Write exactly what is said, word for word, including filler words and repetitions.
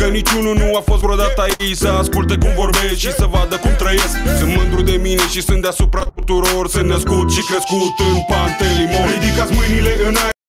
Că niciunul nu a fost vreodată aici să asculte cum vorbesc și să vadă cum trăiesc. Sunt mândru de mine și sunt deasupra tuturor. Sunt născut și crescut în Pantelimon. Ridicați mâinile în aer